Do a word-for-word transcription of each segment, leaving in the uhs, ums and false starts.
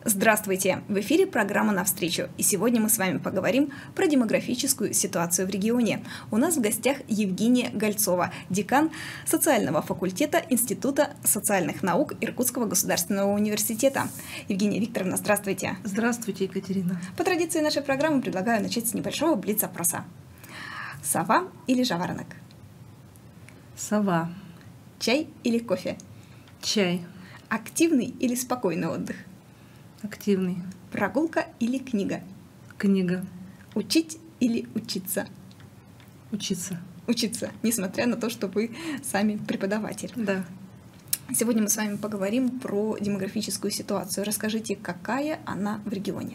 Здравствуйте! В эфире программа «Навстречу». И сегодня мы с вами поговорим про демографическую ситуацию в регионе. У нас в гостях Евгения Гольцова, декан социального факультета Института социальных наук Иркутского государственного университета. Евгения Викторовна, здравствуйте! Здравствуйте, Екатерина! По традиции нашей программы предлагаю начать с небольшого блиц-опроса. Сова или жаворонок? Сова. Чай или кофе? Чай. Активный или спокойный отдых? Активный. Прогулка или книга? Книга. Учить или учиться? Учиться. Учиться, несмотря на то, что вы сами преподаватель. Да. Сегодня мы с вами поговорим про демографическую ситуацию. Расскажите, какая она в регионе?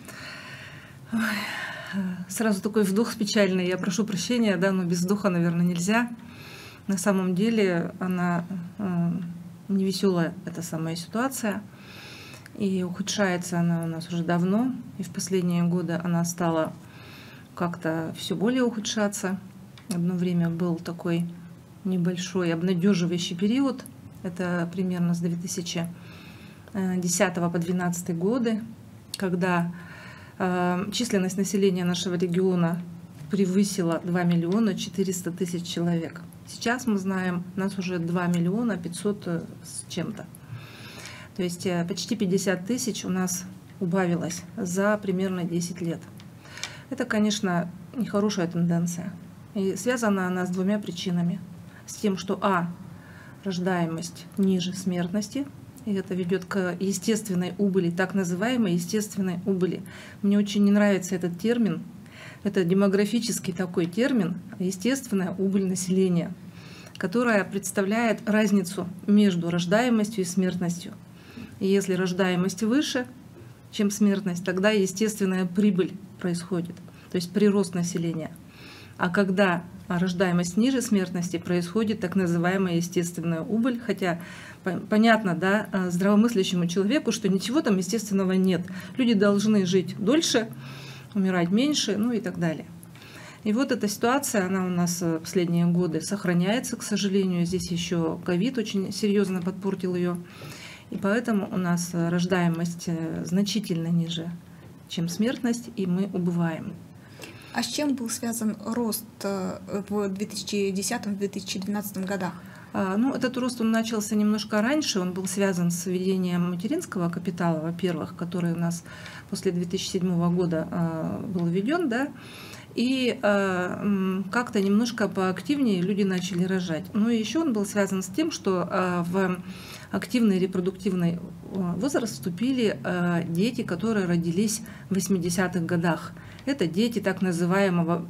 Ой, сразу такой вздох печальный. Я прошу прощения, да, но без вздоха, наверное, нельзя. На самом деле она э, невеселая, эта самая ситуация. И ухудшается она у нас уже давно, и в последние годы она стала как-то все более ухудшаться. Одно время был такой небольшой обнадеживающий период, это примерно с две тысячи десятого по две тысячи двенадцатый годы, когда э, численность населения нашего региона превысила два миллиона четыреста тысяч человек. Сейчас мы знаем, у нас уже два миллиона пятьсот с чем-то. То есть почти пятьдесят тысяч у нас убавилось за примерно десять лет. Это, конечно, нехорошая тенденция. И связана она с двумя причинами. С тем, что а. рождаемость ниже смертности, и это ведет к естественной убыли, так называемой естественной убыли. Мне очень не нравится этот термин. Это демографический такой термин, естественная убыль населения, которая представляет разницу между рождаемостью и смертностью. И если рождаемость выше, чем смертность, тогда естественная прибыль происходит, то есть прирост населения. А когда рождаемость ниже смертности, происходит так называемая естественная убыль, хотя понятно, да, здравомыслящему человеку, что ничего там естественного нет. Люди должны жить дольше, умирать меньше, ну и так далее. И вот эта ситуация, она у нас в последние годы сохраняется, к сожалению. Здесь еще ковид очень серьезно подпортил ее. И поэтому у нас рождаемость значительно ниже, чем смертность, и мы убываем. А с чем был связан рост в две тысячи десятом — две тысячи двенадцатом годах? Ну, этот рост он начался немножко раньше, он был связан с введением материнского капитала, во-первых, который у нас после две тысячи седьмого года был введен, да, и как-то немножко поактивнее люди начали рожать. Но еще он был связан с тем, что в активный репродуктивный возраст вступили дети, которые родились в восьмидесятых годах. Это дети так называемого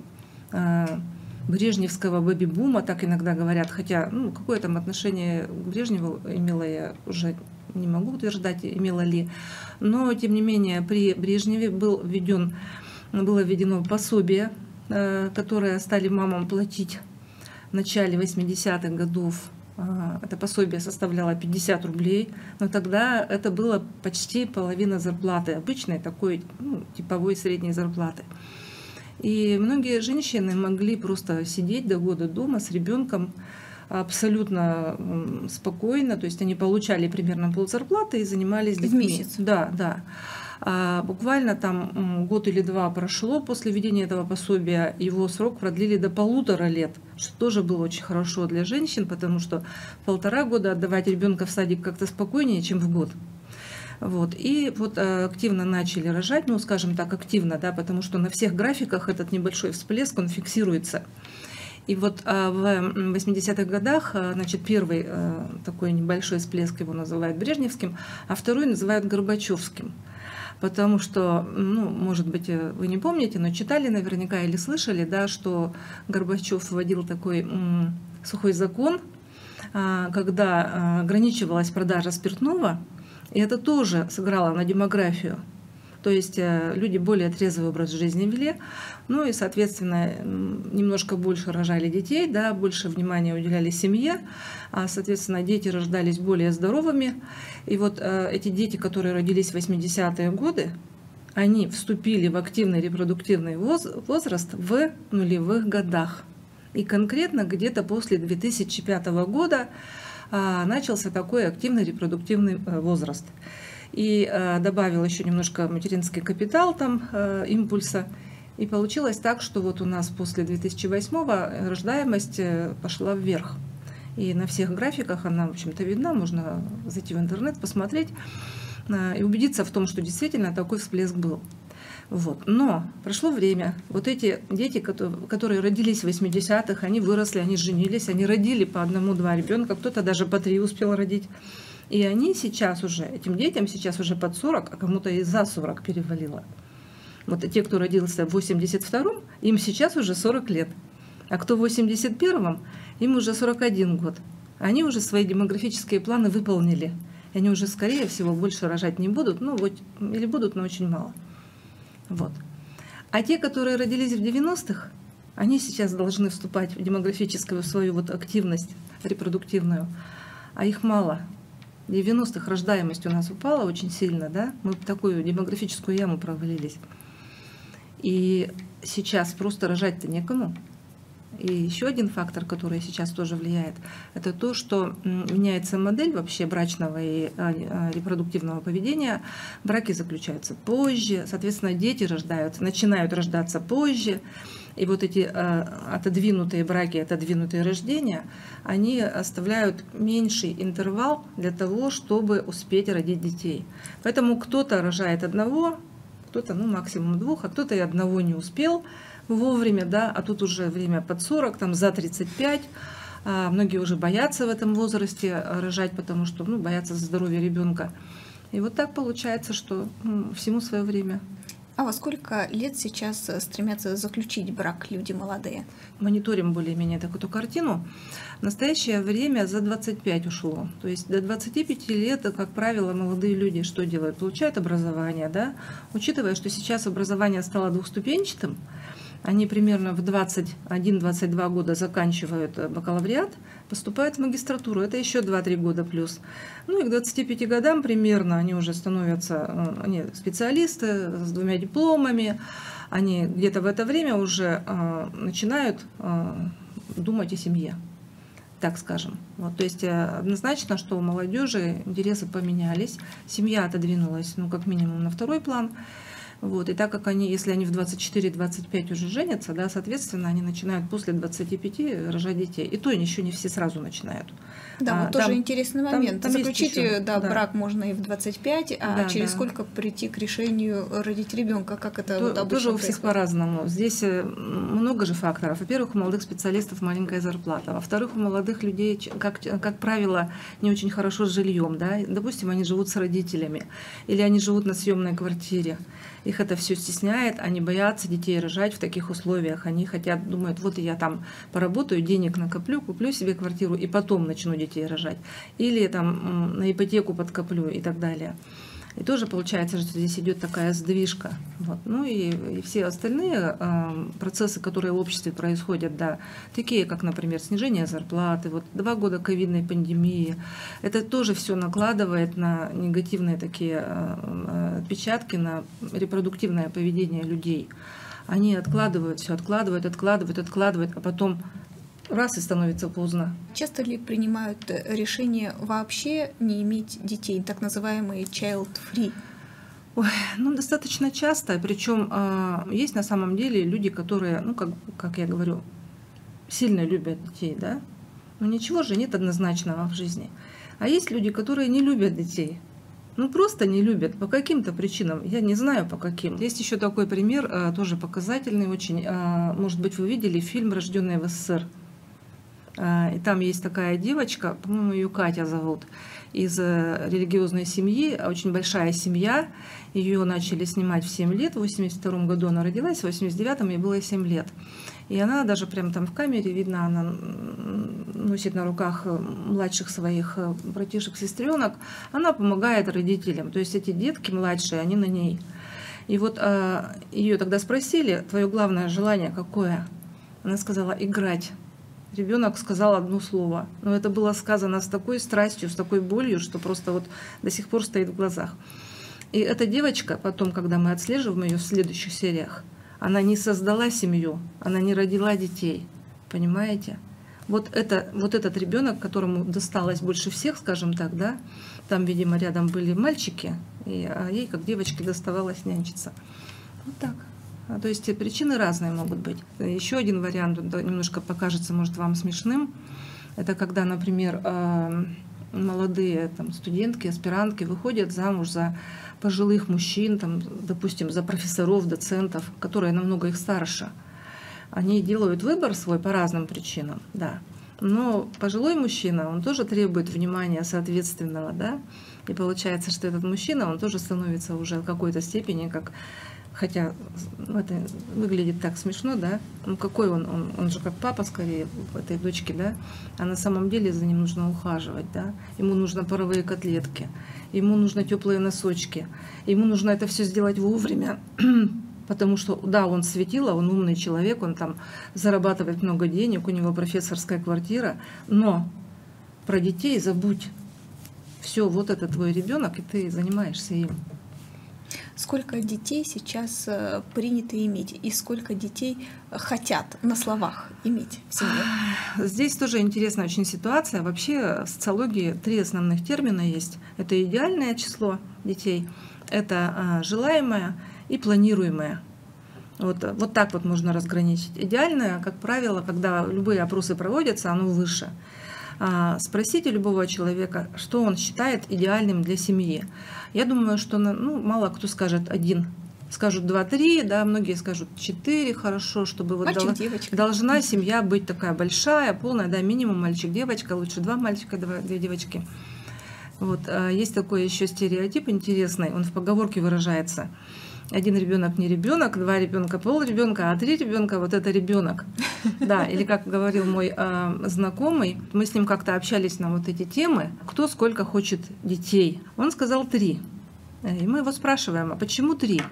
брежневского бэби-бума, так иногда говорят, хотя ну, какое там отношение к Брежневу имела, я уже не могу утверждать, имела ли, но тем не менее при Брежневе был введен, было введено пособие, которое стали мамам платить в начале восьмидесятых годов. Это пособие составляло пятьдесят рублей, но тогда это было почти половина зарплаты, обычной такой ну, типовой средней зарплаты. И многие женщины могли просто сидеть до года дома с ребенком абсолютно спокойно, то есть они получали примерно ползарплаты и занимались детьми. В месяц? Да, да. А буквально там год или два прошло после введения этого пособия, его срок продлили до полутора лет, что тоже было очень хорошо для женщин, потому что полтора года отдавать ребенка в садик как-то спокойнее, чем в год. Вот. И вот активно начали рожать, ну, скажем так, активно, да, потому что на всех графиках этот небольшой всплеск, он фиксируется. И вот в восьмидесятых годах, значит, первый такой небольшой всплеск его называют брежневским, а второй называют горбачевским. Потому что, ну, может быть, вы не помните, но читали наверняка или слышали, да, что Горбачев вводил такой м, сухой закон, а, когда а, ограничивалась продажа спиртного, и это тоже сыграло на демографию. То есть люди более трезвый образ жизни вели, ну и, соответственно, немножко больше рожали детей, да, больше внимания уделяли семье, а, соответственно, дети рождались более здоровыми. И вот эти дети, которые родились в восьмидесятые годы, они вступили в активный репродуктивный возраст в нулевых годах. И конкретно где-то после две тысячи пятого года начался такой активный репродуктивный возраст. и э, добавил еще немножко материнский капитал там, э, импульса. И получилось так, что вот у нас после две тысячи восьмого рождаемость пошла вверх. И на всех графиках она, в общем-то, видна, можно зайти в интернет, посмотреть э, и убедиться в том, что действительно такой всплеск был. Вот. Но прошло время, вот эти дети, которые родились в восьмидесятых, они выросли, они женились, они родили по одному-два ребенка, кто-то даже по три успел родить. И они сейчас уже, этим детям сейчас уже под сорок, а кому-то и за сорок перевалило. Вот те, кто родился в восемьдесят втором, им сейчас уже сорок лет. А кто в восемьдесят первом, им уже сорок один год. Они уже свои демографические планы выполнили. И они уже, скорее всего, больше рожать не будут, ну, вот, или будут, но очень мало. Вот. А те, которые родились в девяностых, они сейчас должны вступать в демографическую свою вот активность репродуктивную, а их мало. В девяностых рождаемость у нас упала очень сильно, да? Мы в такую демографическую яму провалились. И сейчас просто рожать-то некому. И еще один фактор, который сейчас тоже влияет, это то, что меняется модель вообще брачного и репродуктивного поведения. Браки заключаются позже, соответственно, дети рождаются, начинают рождаться позже. И вот эти отодвинутые браки, отодвинутые рождения, они оставляют меньший интервал для того, чтобы успеть родить детей. Поэтому кто-то рожает одного, кто-то, ну, максимум двух, а кто-то и одного не успел вовремя, да, а тут уже время под сорок, там за тридцать пять. А многие уже боятся в этом возрасте рожать, потому что, ну, боятся за здоровье ребенка. И вот так получается, что, ну, всему свое время. А во сколько лет сейчас стремятся заключить брак люди молодые? Мониторим более-менее такую картину. В настоящее время за двадцать пять ушло. То есть до двадцати пяти лет, как правило, молодые люди что делают? Получают образование, да? Учитывая, что сейчас образование стало двухступенчатым, они примерно в двадцать один — двадцать два года заканчивают бакалавриат, поступают в магистратуру. Это еще два-три года плюс. Ну и к двадцати пяти годам примерно они уже становятся они специалисты с двумя дипломами. Они где-то в это время уже э, начинают э, думать о семье, так скажем. Вот, то есть однозначно, что у молодежи интересы поменялись, семья отодвинулась, ну, как минимум на второй план. Вот, и так как они, если они в двадцать четыре — двадцать пять уже женятся, да, соответственно, они начинают после двадцати пяти рожать детей. И то еще не все сразу начинают. Да, а, вот там, тоже интересный момент. Там, там Заключить да, да. брак можно и в двадцать пять, а да, через да. сколько прийти к решению родить ребенка? Как это то, вот обычно тоже у происходит? всех по-разному. Здесь много же факторов. Во-первых, у молодых специалистов маленькая зарплата. Во-вторых, у молодых людей, как, как правило, не очень хорошо с жильем. Да? Допустим, они живут с родителями или они живут на съемной квартире. Их это все стесняет, они боятся детей рожать в таких условиях. Они хотят, думают, вот я там поработаю, денег накоплю, куплю себе квартиру и потом начну детей рожать. Или там на ипотеку подкоплю и так далее. И тоже получается, что здесь идет такая сдвижка. Вот. Ну и, и все остальные э, процессы, которые в обществе происходят, да, такие как, например, снижение зарплаты, вот два года ковидной пандемии, это тоже все накладывает на негативные такие э, отпечатки на репродуктивное поведение людей. Они откладывают все, откладывают, откладывают, откладывают, а потом раз и становится поздно. Часто ли принимают решение вообще не иметь детей, так называемые child-free? Ой, ну, достаточно часто, причем э, есть на самом деле люди, которые, ну, как, как я говорю, сильно любят детей, да, но ничего же нет однозначного в жизни. А есть люди, которые не любят детей, ну, просто не любят по каким-то причинам, я не знаю по каким. Есть еще такой пример, э, тоже показательный очень, э, может быть, вы видели фильм «Рожденные в СССР». И там есть такая девочка, по-моему, ее Катя зовут, из религиозной семьи, очень большая семья. Ее начали снимать в семь лет, в восемьдесят втором году она родилась, в восемьдесят девятом ей было семь лет. И она даже прямо там в камере, видно, она носит на руках младших своих братишек, сестренок, она помогает родителям, то есть эти детки младшие, они на ней. И вот ее тогда спросили, твое главное желание какое? Она сказала, играть. Ребенок сказал одно слово, но это было сказано с такой страстью, с такой болью, что просто вот до сих пор стоит в глазах. И эта девочка, потом, когда мы отслеживаем ее в следующих сериях, она не создала семью, она не родила детей, понимаете? Вот, это, вот этот ребенок, которому досталось больше всех, скажем так, да, там, видимо, рядом были мальчики, и, а ей, как девочке, доставалось нянчиться. Вот так. А, то есть причины разные могут быть. Еще один вариант, немножко покажется, может, вам смешным, это когда, например, молодые там, студентки, аспирантки выходят замуж за пожилых мужчин, там, допустим, за профессоров, доцентов, которые намного их старше. Они делают выбор свой по разным причинам, да. Но пожилой мужчина, он тоже требует внимания соответственного, да. И получается, что этот мужчина, он тоже становится уже в какой-то степени как... Хотя это выглядит так смешно, да? Ну какой он? Он, он же как папа скорее этой дочки, да? А на самом деле за ним нужно ухаживать, да? Ему нужно паровые котлетки, ему нужно теплые носочки, ему нужно это все сделать вовремя, потому что, да, он светило, он умный человек, он там зарабатывает много денег, у него профессорская квартира, но про детей забудь. Все, вот это твой ребенок, и ты занимаешься им. Сколько детей сейчас принято иметь и сколько детей хотят на словах иметь в семье? Здесь тоже интересная очень ситуация. Вообще в социологии три основных термина есть. Это идеальное число детей, это желаемое и планируемое. Вот, вот так вот можно разграничить. Идеальное, как правило, когда любые опросы проводятся, оно выше. Спросите любого человека, что он считает идеальным для семьи. Я думаю, что ну, мало кто скажет один. Скажут два-три, да, многие скажут четыре, хорошо, чтобы вот дол- должна семья быть такая большая, полная, да, минимум мальчик-девочка, лучше два мальчика, два, две девочки. Вот, есть такой еще стереотип интересный, он в поговорке выражается. Один ребенок не ребенок, два ребенка пол ребенка, а три ребенка вот это ребенок. Да, или как говорил мой э, знакомый, мы с ним как-то общались на вот эти темы, кто сколько хочет детей. Он сказал три. И мы его спрашиваем, а почему три?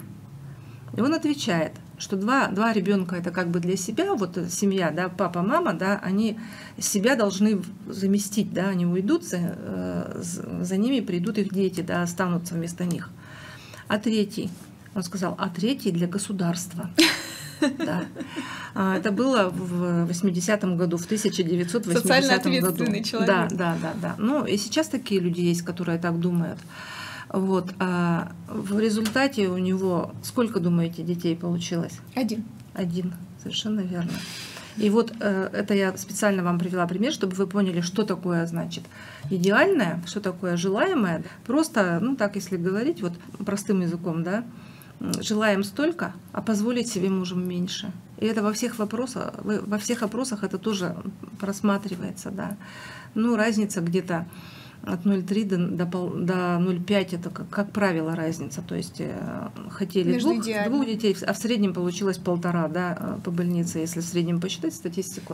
И он отвечает, что два, два ребенка это как бы для себя, вот семья, да, папа, мама, да, они себя должны заместить, да, они уйдут, за, э, за ними придут их дети, да, останутся вместо них. А третий? Он сказал, а третий для государства. Да. Это было в восьмидесятом году, в тысяча девятьсот восьмидесятом году. Социально ответственный человек. Да, да, да, да. Ну и сейчас такие люди есть, которые так думают. Вот. А в результате у него сколько, думаете, детей получилось? Один. Один, совершенно верно. И вот э, это я специально вам привела пример, чтобы вы поняли, что такое значит идеальное, что такое желаемое. Просто, ну так, если говорить вот простым языком, да, желаем столько, а позволить себе можем меньше. И это во всех вопросах, во всех опросах это тоже просматривается, да. Ну, разница где-то от ноль целых три до, до, до ноль целых пять это, как, как правило, разница. То есть хотели двух, двух детей, а в среднем получилось полтора, да, по больнице, если в среднем посчитать статистику.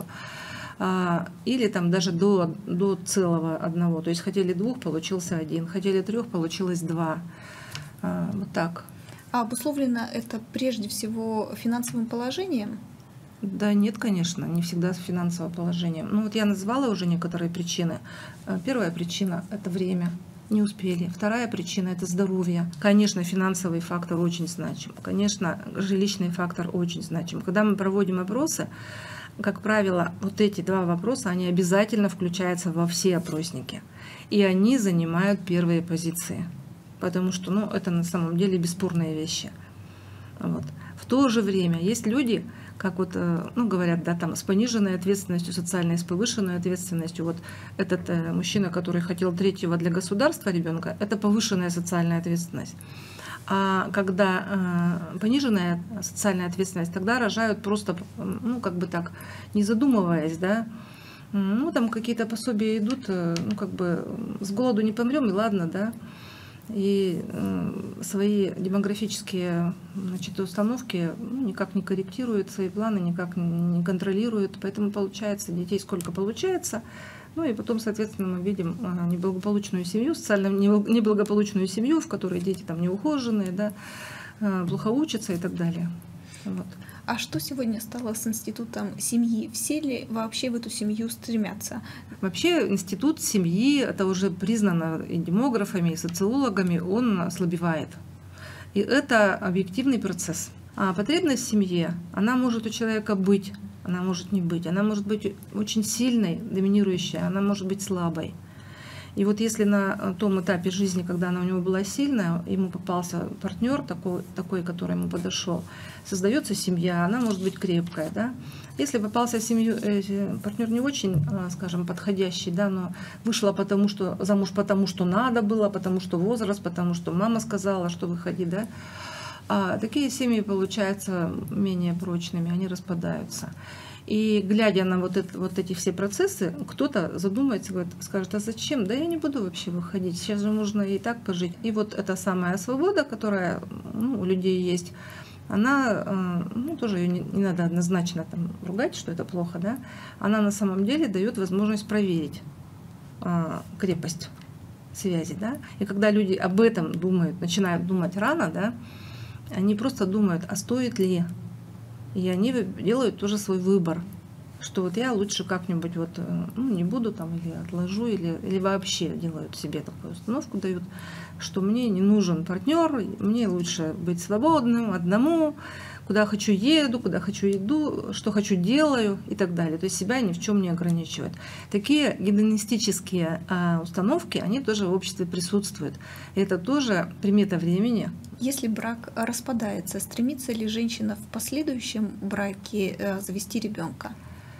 Или там даже до, до целого одного. То есть хотели двух, получился один. Хотели трех, получилось два. Вот так. А обусловлено это прежде всего финансовым положением? Да нет, конечно, не всегда с финансовым положением. Ну вот я назвала уже некоторые причины. Первая причина – это время. Не успели. Вторая причина – это здоровье. Конечно, финансовый фактор очень значим. Конечно, жилищный фактор очень значим. Когда мы проводим опросы, как правило, вот эти два вопроса, они обязательно включаются во все опросники. И они занимают первые позиции. Потому что ну, это на самом деле бесспорные вещи. Вот. В то же время есть люди, как вот, ну, говорят, да, там, с пониженной ответственностью социальной, с повышенной ответственностью. Вот этот э, мужчина, который хотел третьего для государства ребенка, это повышенная социальная ответственность. А когда э, пониженная социальная ответственность, тогда рожают просто, ну, как бы так, не задумываясь, да, ну, там какие-то пособия идут, э, ну, как бы с голоду не помрем, и ладно, да. И э, свои демографические, значит, установки ну, никак не корректируют, свои планы никак не контролируют, поэтому получается детей сколько получается, ну и потом, соответственно, мы видим э, неблагополучную семью, социально неблагополучную семью, в которой дети там неухоженные, да, э, плохо учатся и так далее. Вот. А что сегодня стало с институтом семьи? Все ли вообще в эту семью стремятся? Вообще институт семьи, это уже признано и демографами, и социологами, он ослабевает. И это объективный процесс. А потребность в семье, она может у человека быть она может не быть. Она может быть очень сильной, доминирующей, она может быть слабой. И вот если на том этапе жизни, когда она у него была сильная, ему попался партнер такой, такой, который ему подошел, создается семья, она может быть крепкая, да. Если попался в семью э, партнер не очень, э, скажем, подходящий, да, но вышла потому, что замуж потому, что надо было, потому что возраст, потому что мама сказала, что выходи, да. А такие семьи получаются менее прочными, они распадаются. И глядя на вот, это, вот эти все процессы, кто-то задумается, говорит, скажет, а зачем? Да я не буду вообще выходить, сейчас же можно и так пожить. И вот эта самая свобода, которая, ну, у людей есть, она, ну, тоже ее не, не надо однозначно там ругать, что это плохо, да, она на самом деле дает возможность проверить а, крепость связи, да. И когда люди об этом думают, начинают думать рано, да, они просто думают, а стоит ли. И они делают тоже свой выбор, что вот я лучше как-нибудь вот, ну, не буду там или отложу, или, или вообще делают себе такую установку, дают, что мне не нужен партнер, мне лучше быть свободным, одному, куда хочу еду, куда хочу иду, что хочу делаю и так далее. То есть себя ни в чем не ограничивают. Такие гедонистические а, установки, они тоже в обществе присутствуют. И это тоже примета времени. Если брак распадается, стремится ли женщина в последующем браке э, завести ребенка?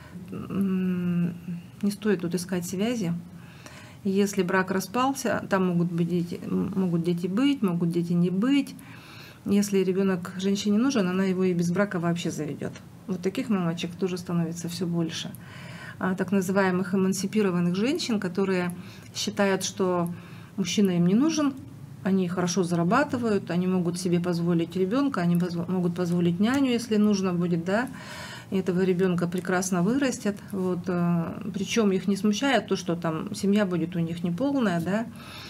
Не стоит тут искать связи. Если брак распался, там могут быть дети, могут дети быть, могут дети не быть. Если ребенок женщине нужен, она его и без брака вообще заведет. Вот таких мамочек тоже становится все больше. А так называемых эмансипированных женщин, которые считают, что мужчина им не нужен, они хорошо зарабатывают, они могут себе позволить ребенка, они могут позволить няню, если нужно будет, да, и этого ребенка прекрасно вырастят. Вот, причем их не смущает то, что там семья будет у них неполная, да,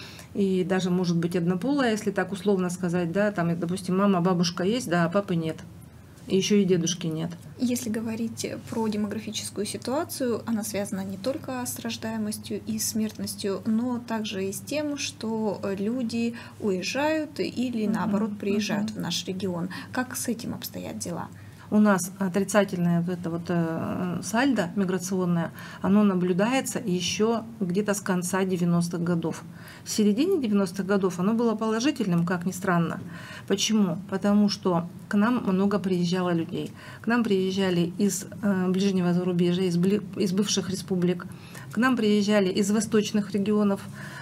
и даже может быть однополая, если так условно сказать, да, там, допустим, мама, бабушка есть, да, а папы нет. И еще и дедушки нет. Если говорить про демографическую ситуацию, она связана не только с рождаемостью и смертностью, но также и с тем, что люди уезжают или, наоборот, приезжают uh-huh. в наш регион. Как с этим обстоят дела? У нас отрицательное вот это вот э, сальдо миграционное, оно наблюдается еще где-то с конца девяностых годов. В середине девяностых годов оно было положительным, как ни странно. Почему? Потому что к нам много приезжало людей. К нам приезжали из э, ближнего зарубежья, из, из бывших республик. К нам приезжали из восточных регионов.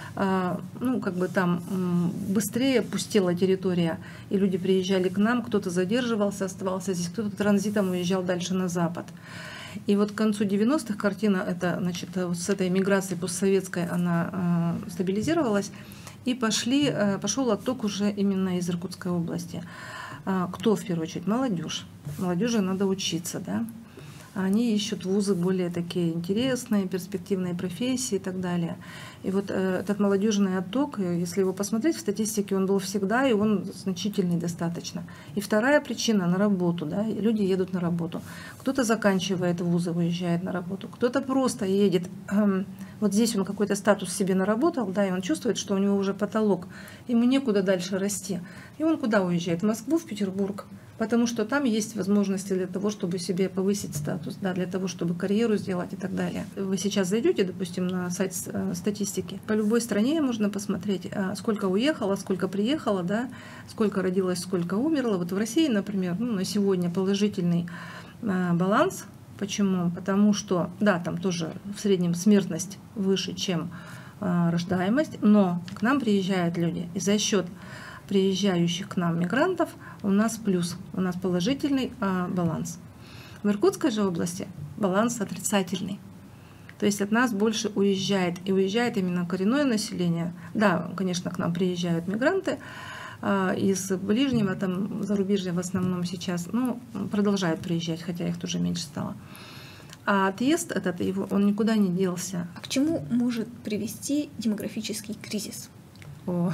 Ну, как бы там быстрее пустела территория, и люди приезжали к нам, кто-то задерживался, оставался здесь, кто-то транзитом уезжал дальше на запад. И вот к концу девяностых картина, это, значит, вот с этой миграцией постсоветской, она э, стабилизировалась, и пошли, э, пошел отток уже именно из Иркутской области. А кто, в первую очередь? Молодежь. Молодежи надо учиться, да. Они ищут вузы более такие интересные, перспективные профессии и так далее. И вот э, этот молодежный отток, если его посмотреть в статистике, он был всегда, и он значительный достаточно. И вторая причина — на работу. Да, люди едут на работу. Кто-то заканчивает вузы, уезжает на работу, кто-то просто едет. Э, вот здесь он какой-то статус себе наработал, да, и он чувствует, что у него уже потолок, ему некуда дальше расти. И он куда уезжает? В Москву, в Петербург. Потому что там есть возможности для того, чтобы себе повысить статус, да, для того, чтобы карьеру сделать и так далее. Вы сейчас зайдете, допустим, на сайт статистики. По любой стране можно посмотреть, сколько уехало, сколько приехало, да, сколько родилось, сколько умерло. Вот в России, например, ну, на сегодня положительный баланс. Почему? Потому что, да, там тоже в среднем смертность выше, чем рождаемость, но к нам приезжают люди, и за счет приезжающих к нам мигрантов у нас плюс, у нас положительный а, баланс. В Иркутской же области баланс отрицательный. То есть от нас больше уезжает, и уезжает именно коренное население. Да, конечно, к нам приезжают мигранты а, из ближнего, там, зарубежья в основном сейчас, ну, продолжают приезжать, хотя их тоже меньше стало. А отъезд этот, его, он никуда не делся. А к чему может привести демографический кризис? О.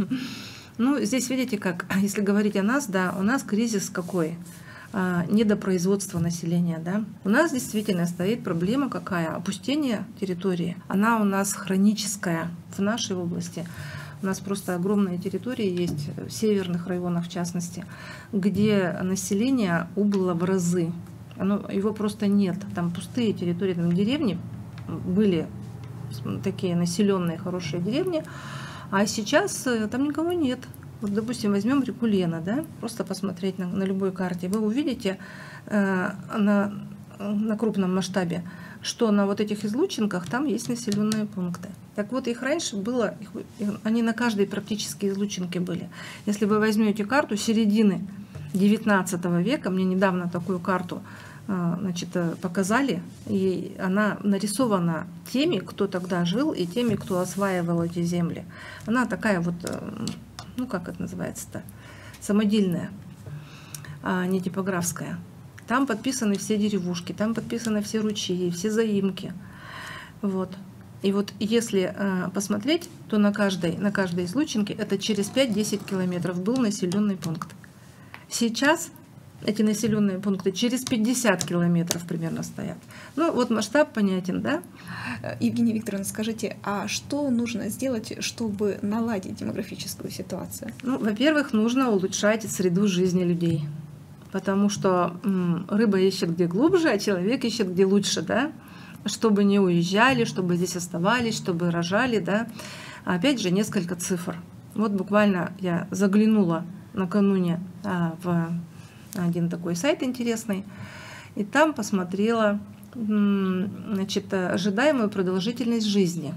Ну, здесь видите, как, если говорить о нас, да, у нас кризис какой? А, недопроизводство населения, да. У нас действительно стоит проблема какая? Опустение территории. Она у нас хроническая в нашей области. У нас просто огромные территории есть, в северных районах в частности, где население убыло в разы. Оно, его просто нет. Там пустые территории, там деревни были такие населенные, хорошие деревни, а сейчас там никого нет. Вот, допустим, возьмем реку Лена, да, просто посмотреть на, на любой карте, вы увидите э, на, на крупном масштабе, что на вот этих излучинках там есть населенные пункты. Так вот, их раньше было, их, они на каждой практически излучинке были. Если вы возьмете карту середины девятнадцатого века, мне недавно такую карту значит, показали, и она нарисована теми, кто тогда жил, и теми, кто осваивал эти земли. Она такая вот, ну как это называется-то, самодельная, а не типографская. Там подписаны все деревушки, там подписаны все ручьи, все заимки. Вот. И вот если э, посмотреть, то на каждой, на каждой излучинке это через пять-десять километров был населенный пункт. Сейчас эти населенные пункты через пятьдесят километров примерно стоят. Ну вот масштаб понятен, да? Евгения Викторовна, скажите, а что нужно сделать, чтобы наладить демографическую ситуацию? Ну, во-первых, нужно улучшать среду жизни людей. Потому что м, рыба ищет где глубже, а человек ищет где лучше, да? Чтобы не уезжали, чтобы здесь оставались, чтобы рожали, да? Опять же, несколько цифр. Вот буквально я заглянула накануне а, в один такой сайт интересный, и там посмотрела, значит, ожидаемую продолжительность жизни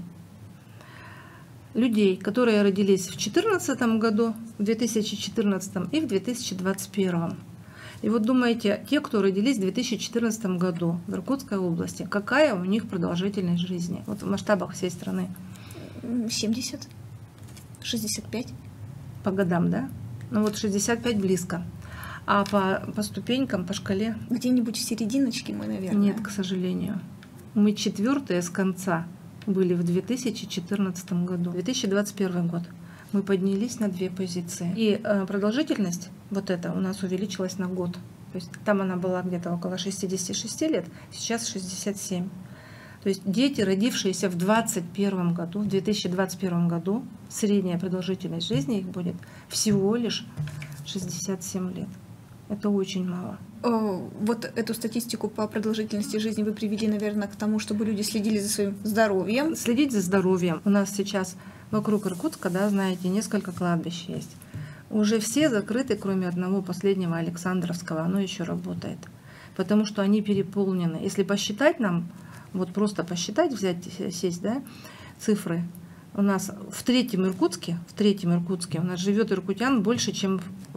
людей, которые родились в две тысячи четырнадцатом году, в две тысячи четырнадцатом и в две тысячи двадцать первом. И вот думаете, те, кто родились в две тысячи четырнадцатом году в Иркутской области, какая у них продолжительность жизни? Вот в масштабах всей страны. семьдесят, шестьдесят пять. По годам, да? Ну вот шестьдесят пять близко. А по, по ступенькам, по шкале? Где-нибудь в серединочке мы, наверное. Нет, к сожалению. Мы четвертые с конца были в две тысячи четырнадцатом году. две тысячи двадцать первый год. Мы поднялись на две позиции. И э, продолжительность вот эта у нас увеличилась на год. То есть там она была где-то около шестидесяти шести лет, сейчас шестьдесят семь. То есть дети, родившиеся в двадцать первом году, в две тысячи двадцать первом году, средняя продолжительность жизни их будет всего лишь шестьдесят семь лет. Это очень мало. Вот эту статистику по продолжительности жизни вы привели, наверное, к тому, чтобы люди следили за своим здоровьем. Следить за здоровьем. У нас сейчас вокруг Иркутска, да, знаете, несколько кладбищ есть. Уже все закрыты, кроме одного последнего, Александровского. Оно еще работает. Потому что они переполнены. Если посчитать нам, вот просто посчитать, взять, сесть, да, цифры, у нас в третьем Иркутске, в третьем Иркутске у нас живет иркутян больше, чем в,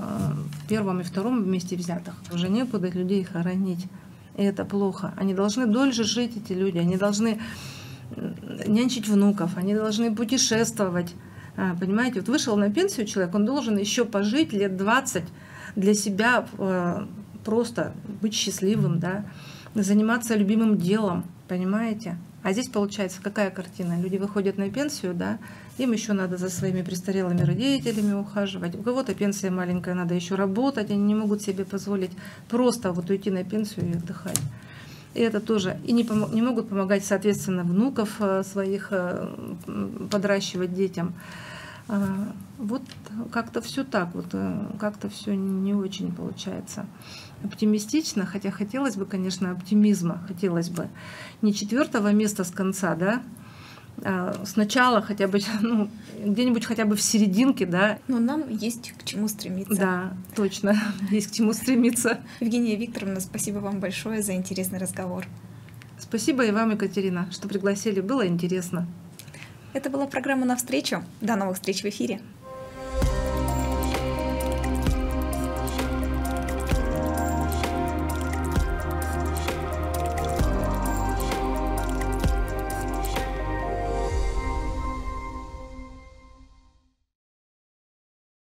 в первом и втором вместе взятых. Уже некуда людей хоронить. И это плохо. Они должны дольше жить, эти люди. Они должны нянчить внуков, они должны путешествовать. Понимаете, вот вышел на пенсию человек, он должен еще пожить лет двадцать для себя, просто быть счастливым, да, заниматься любимым делом, понимаете? А здесь получается какая картина? Люди выходят на пенсию, да, им еще надо за своими престарелыми родителями ухаживать. У кого-то пенсия маленькая, надо еще работать, они не могут себе позволить просто вот уйти на пенсию и отдыхать. И это тоже. И не, пом- не могут помогать, соответственно, внуков своих подращивать детям. Вот как-то все так, вот как-то все не очень получается оптимистично, хотя хотелось бы, конечно, оптимизма, хотелось бы не четвертого места с конца, да, а сначала хотя бы, ну, где-нибудь хотя бы в серединке, да. Но нам есть к чему стремиться. Да, точно, есть к чему стремиться. Евгения Викторовна, спасибо вам большое за интересный разговор. Спасибо и вам, Екатерина, что пригласили, было интересно. Это была программа «Навстречу». До новых встреч в эфире.